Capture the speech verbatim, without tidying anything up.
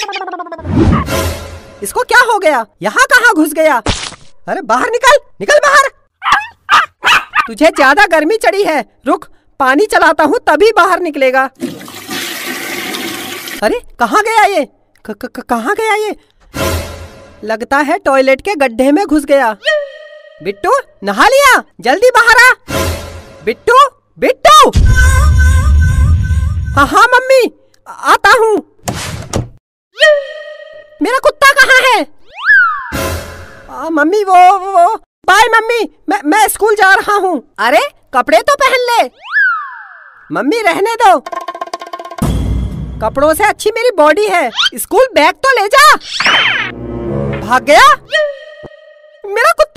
इसको क्या हो गया? यहाँ कहाँ घुस गया? अरे बाहर निकल, निकल बाहर। तुझे ज्यादा गर्मी चढ़ी है, रुक पानी चलाता हूँ तभी बाहर निकलेगा। अरे कहाँ गया ये? क, क, क, कहाँ गया ये? लगता है टॉयलेट के गड्ढे में घुस गया। बिट्टू नहा लिया? जल्दी बाहर आ। बिट्टू, बिट्टू। हाँ हाँ मम्मी आता हूँ। मेरा कुत्ता कहाँ है? आ, मम्मी वो वो बाय मम्मी, मैं मैं स्कूल जा रहा हूँ। अरे कपड़े तो पहन ले। मम्मी रहने दो, कपड़ों से अच्छी मेरी बॉडी है। स्कूल बैग तो ले जा। भाग गया मेरा कुत्ता।